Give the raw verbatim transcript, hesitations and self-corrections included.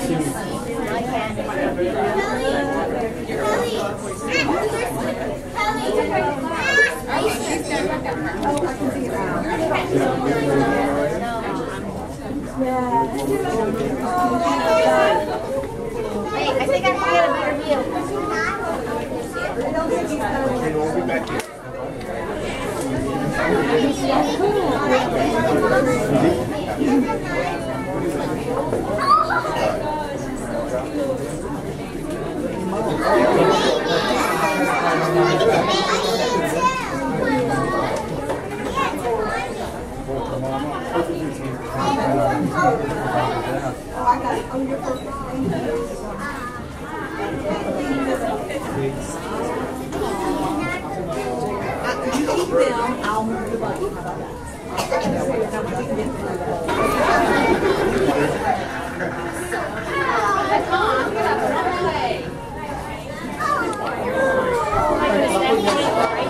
Hey, I think I can get a better view. We'll be back here. I'll move the button. How about that? Come on,